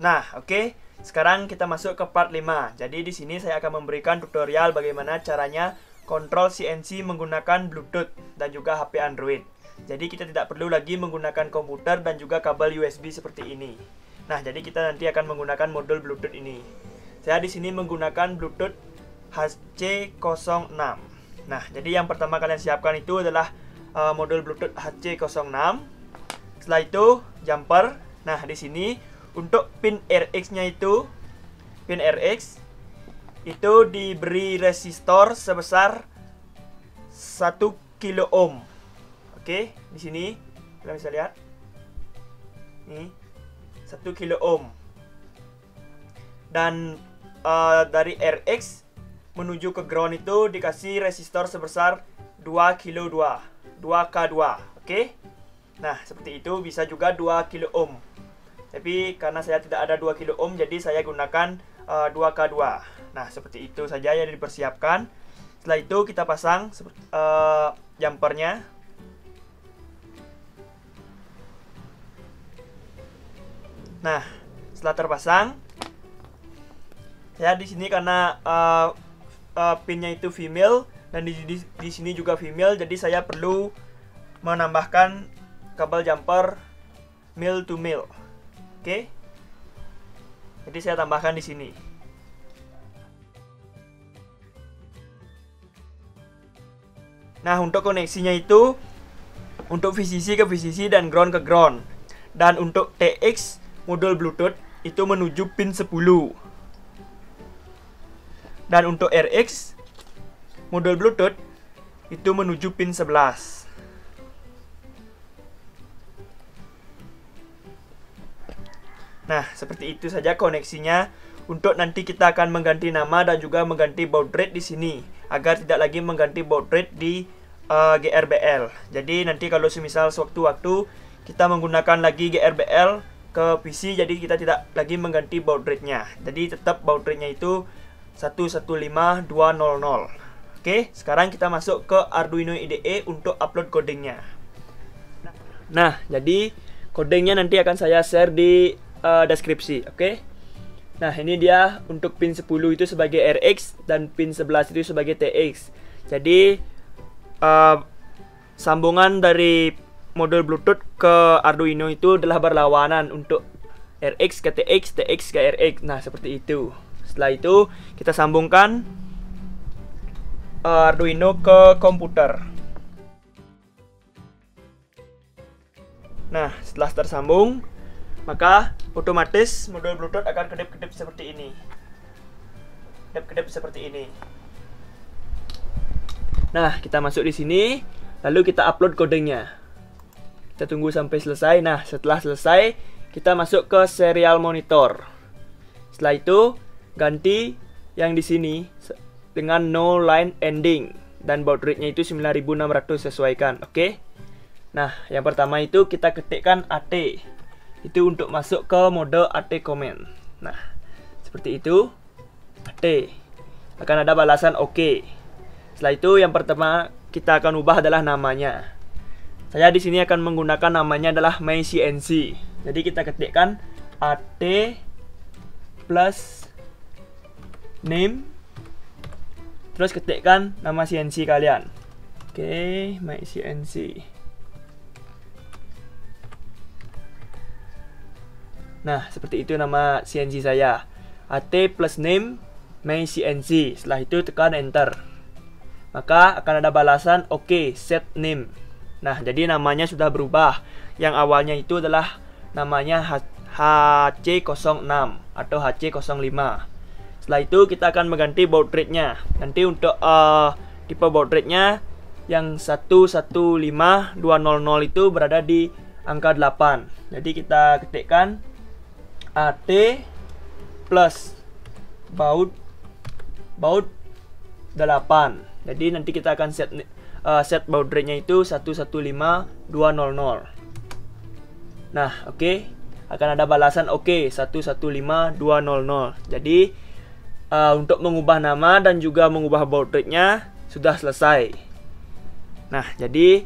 Nah, oke. Sekarang kita masuk ke part 5. Jadi di sini saya akan memberikan tutorial bagaimana caranya kontrol CNC menggunakan Bluetooth dan juga HP Android. Jadi kita tidak perlu lagi menggunakan komputer dan juga kabel USB seperti ini. Nah, jadi kita nanti akan menggunakan modul Bluetooth ini. Saya di sini menggunakan Bluetooth HC06. Nah, jadi yang pertama kalian siapkan itu adalah modul Bluetooth HC06. Setelah itu jumper. Nah, di sini untuk pin RX-nya itu, pin RX itu diberi resistor sebesar 1 kilo ohm. Oke, di sini kalian bisa lihat. Nih, 1 kilo ohm. Dan dari RX menuju ke ground itu dikasih resistor sebesar 2 kilo 2K2. Oke. Nah, seperti itu, bisa juga 2 kilo ohm. Tapi karena saya tidak ada 2 kilo ohm, jadi saya gunakan 2K2. Nah, seperti itu saja yang dipersiapkan. Setelah itu kita pasang jumpernya. Nah, setelah terpasang, saya di sini karena pinnya itu female dan di sini juga female, jadi saya perlu menambahkan kabel jumper male to male. Oke. Jadi saya tambahkan di sini. Nah, untuk koneksinya itu untuk VCC ke VCC dan ground ke ground. Dan untuk TX modul Bluetooth itu menuju pin 10. Dan untuk RX modul Bluetooth itu menuju pin 11. Nah, seperti itu saja koneksinya. Untuk nanti kita akan mengganti nama dan juga mengganti baud rate di sini agar tidak lagi mengganti baud rate di GRBL. Jadi nanti kalau semisal sewaktu-waktu kita menggunakan lagi GRBL ke PC, jadi kita tidak lagi mengganti baud rate-nya. Jadi tetap baud rate-nya itu 115200. Oke, sekarang kita masuk ke Arduino IDE untuk upload codingnya. Nah, jadi codingnya nanti akan saya share di deskripsi. Oke. Nah, ini dia untuk pin 10 itu sebagai RX dan pin 11 itu sebagai TX. Jadi sambungan dari modul Bluetooth ke Arduino itu adalah berlawanan, untuk RX ke TX, TX ke RX. Nah, seperti itu. Setelah itu kita sambungkan Arduino ke komputer. Nah, setelah tersambung, maka otomatis modul Bluetooth akan kedip-kedip seperti ini. Kedip-kedip seperti ini. Nah, kita masuk di sini, lalu kita upload codingnya. Kita tunggu sampai selesai. Nah, setelah selesai, kita masuk ke serial monitor. Setelah itu, ganti yang di sini dengan no line ending dan baud rate-nya itu 9600, sesuaikan. Oke. Nah, yang pertama itu kita ketikkan AT. Itu untuk masuk ke mode AT command. Nah, seperti itu. AT. Akan ada balasan OK. Setelah itu yang pertama kita akan ubah adalah namanya. Saya di sini akan menggunakan namanya adalah MyCNC. Jadi kita ketikkan AT plus name, terus ketikkan nama CNC kalian. Oke, MyCNC. Nah, seperti itu nama CNC saya. AT plus name MyCNC. Setelah itu tekan enter. Maka akan ada balasan OK, set name. Nah, jadi namanya sudah berubah. Yang awalnya itu adalah namanya HC06 atau HC05. Setelah itu kita akan mengganti baud rate-nya. Nanti untuk tipe baud rate-nya yang 115200 itu berada di angka 8. Jadi kita ketikkan AT plus baud 8. Jadi nanti kita akan set baud rate-nya itu 115200. Nah, oke. Akan ada balasan OK, 115200. Jadi untuk mengubah nama dan juga mengubah baud rate-nya sudah selesai. Nah, jadi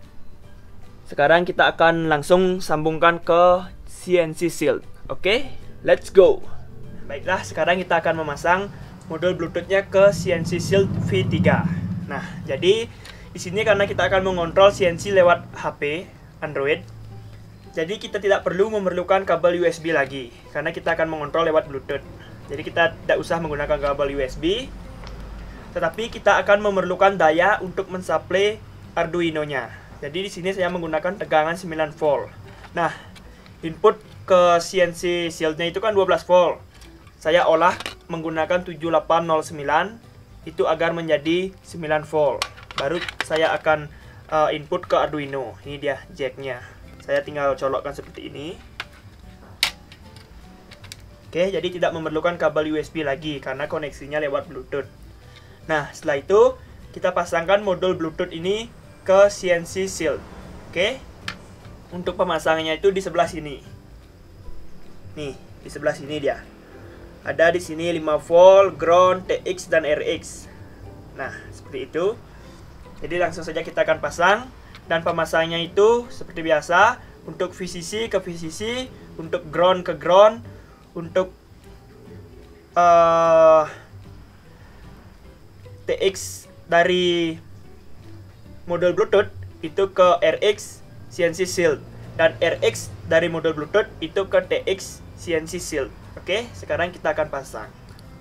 sekarang kita akan langsung sambungkan ke CNC Shield. Oke. Let's go. Baiklah, sekarang kita akan memasang modul Bluetooth-nya ke CNC Shield V3. Nah, jadi di sini karena kita akan mengontrol CNC lewat HP Android, jadi kita tidak perlu memerlukan kabel USB lagi karena kita akan mengontrol lewat Bluetooth. Jadi kita tidak usah menggunakan kabel USB, tetapi kita akan memerlukan daya untuk mensuplai Arduino-nya. Jadi di sini saya menggunakan tegangan 9 volt. Nah, input ke CNC Shield-nya itu kan 12 volt. Saya olah menggunakan 7809 itu agar menjadi 9 volt. Baru saya akan input ke Arduino. Ini dia jack-nya. Saya tinggal colokkan seperti ini. Oke, jadi tidak memerlukan kabel USB lagi karena koneksinya lewat Bluetooth. Nah, setelah itu kita pasangkan modul Bluetooth ini ke CNC Shield. Oke. Untuk pemasangannya itu di sebelah sini. Nih, di sebelah sini dia. Ada di sini 5 volt, ground, TX dan RX. Nah, seperti itu. Jadi langsung saja kita akan pasang, dan pemasangannya itu seperti biasa untuk VCC ke VCC, untuk ground ke ground, untuk TX dari modul Bluetooth itu ke RX CNC Shield, dan RX dari modul Bluetooth itu ke TX CNC Shield. Oke, sekarang kita akan pasang.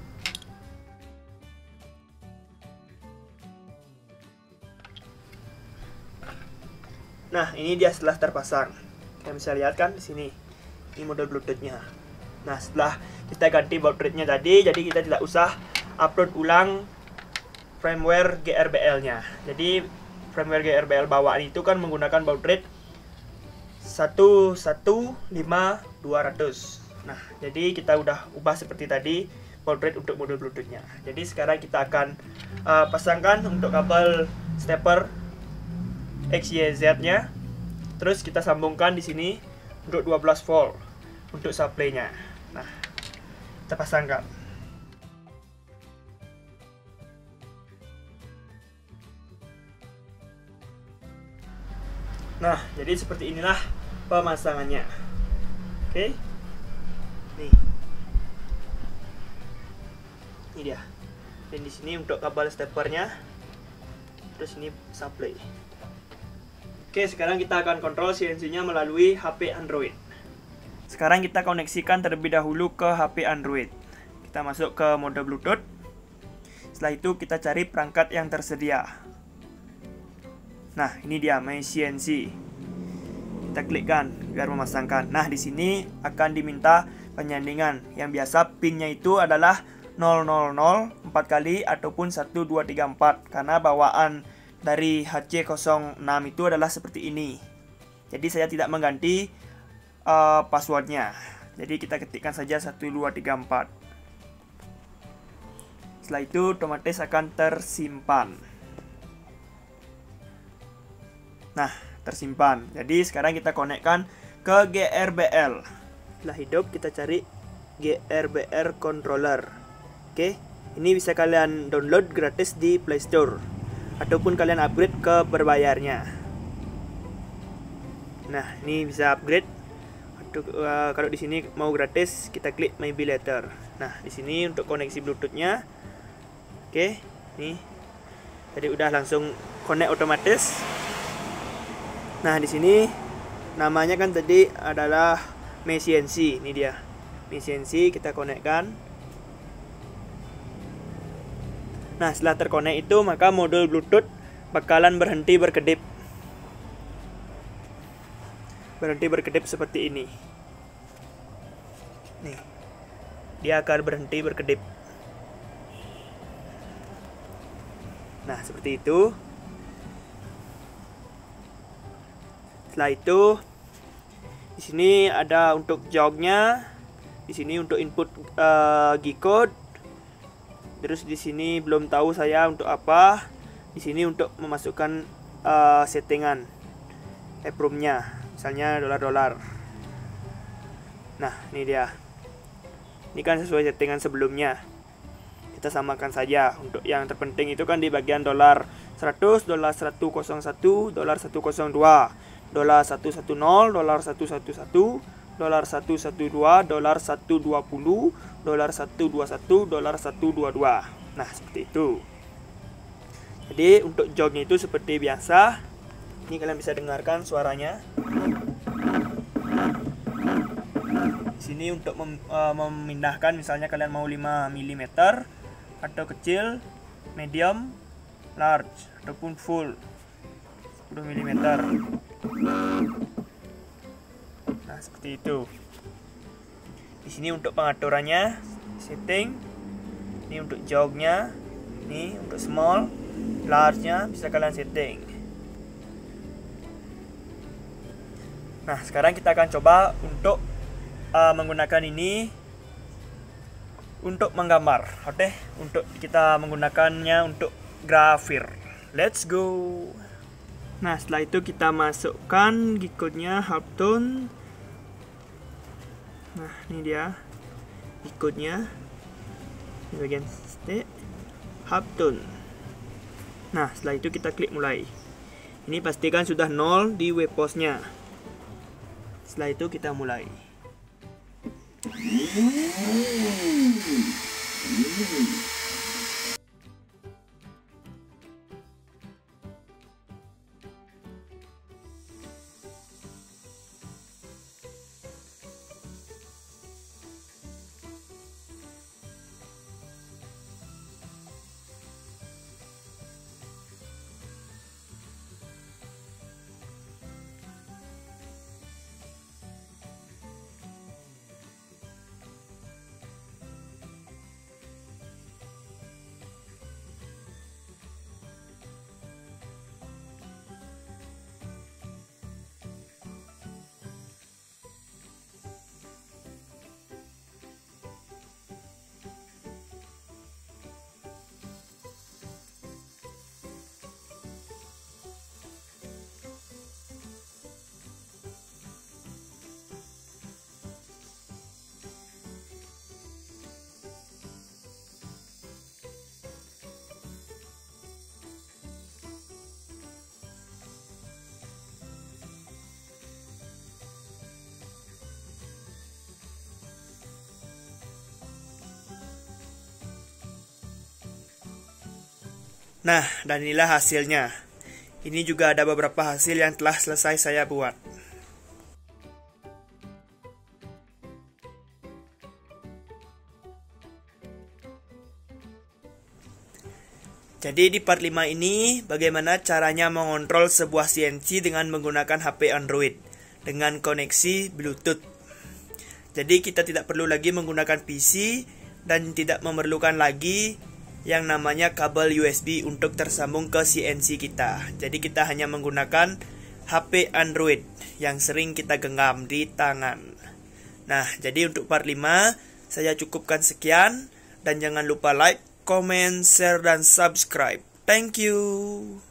Nah, ini dia setelah terpasang. Kalian bisa lihat kan di sini. Ini modul Bluetooth-nya. Nah, setelah kita ganti bautradenya tadi, jadi kita tidak usah upload ulang firmware GRBL-nya. Jadi firmware GRBL bawaan itu kan menggunakan baud rate 115200. Nah, jadi kita udah ubah seperti tadi baud rate untuk modul Bluetooth-nya. Jadi sekarang kita akan pasangkan untuk kabel stepper XYZ-nya. Terus kita sambungkan di sini untuk 12 volt untuk supply-nya. Nah, kita pasangkan. Nah, jadi seperti inilah pemasangannya. Oke. Nih. Ini dia. Dan di sini untuk kabel steppernya. Terus ini supply. Oke, sekarang kita akan kontrol CNC-nya melalui HP Android. Sekarang kita koneksikan terlebih dahulu ke HP Android. Kita masuk ke mode Bluetooth. Setelah itu kita cari perangkat yang tersedia. Nah, ini dia My CNC. Kita klikkan biar memasangkan. Nah, di sini akan diminta penyandingan. Yang biasa pinnya itu adalah 000 4 kali ataupun 1234 karena bawaan dari HC06 itu adalah seperti ini. Jadi saya tidak mengganti passwordnya. Jadi kita ketikkan saja 1234. Setelah itu otomatis akan tersimpan. Nah, tersimpan. Jadi sekarang kita konekkan ke GRBL. Setelah hidup kita cari GRBL controller. Oke, ini bisa kalian download gratis di Play Store ataupun kalian upgrade ke berbayarnya. Nah, ini bisa upgrade. Kalau di sini mau gratis, kita klik My Be Later. Nah, di sini untuk koneksi Bluetooth-nya. Oke, nih. Jadi udah langsung connect otomatis. Nah, di sini namanya kan tadi adalah My CNC. Ini dia. My CNC kita konekkan. Nah, setelah terkonek itu maka modul Bluetooth bakalan berhenti berkedip. Berhenti berkedip seperti ini. Nih. Dia akan berhenti berkedip. Nah, seperti itu. Setelah itu di sini ada untuk jognya, di sini untuk input G-code. Terus di sini belum tahu saya untuk apa. Di sini untuk memasukkan settingan EEPROM-nya, misalnya dolar-dolar. Nah, ini dia. Ini kan sesuai settingan sebelumnya. Kita samakan saja. Untuk yang terpenting itu kan di bagian dolar 100, dolar 101, dolar 102, dolar 110, dolar 111, $112, $120, $121, $122. Nah, seperti itu. Jadi untuk jognya itu seperti biasa. Ini kalian bisa dengarkan suaranya. Di sini untuk memindahkan, misalnya kalian mau 5 mm atau kecil, medium, large ataupun full 10 mm. Nah, seperti itu. Di sini untuk pengaturannya, setting. Ini untuk jognya. Ini untuk small, large-nya bisa kalian setting. Nah, sekarang kita akan coba untuk menggunakan ini untuk menggambar. Oke, untuk kita menggunakannya untuk grafir. Let's go. Nah, setelah itu kita masukkan G-code-nya halftone. Nah, ini dia G-code-nya di bagian state halftone. Nah, setelah itu kita klik mulai. Ini pastikan sudah 0 di waypost-nya. Setelah itu kita mulai. Nah, dan inilah hasilnya. Ini juga ada beberapa hasil yang telah selesai saya buat. Jadi di part 5 ini, bagaimana caranya mengontrol sebuah CNC dengan menggunakan HP Android dengan koneksi Bluetooth. Jadi kita tidak perlu lagi menggunakan PC dan tidak memerlukan lagi yang namanya kabel USB untuk tersambung ke CNC kita. Jadi kita hanya menggunakan HP Android yang sering kita genggam di tangan. Nah, jadi untuk part 5 saya cukupkan sekian, dan jangan lupa like, comment, share, dan subscribe. Thank you.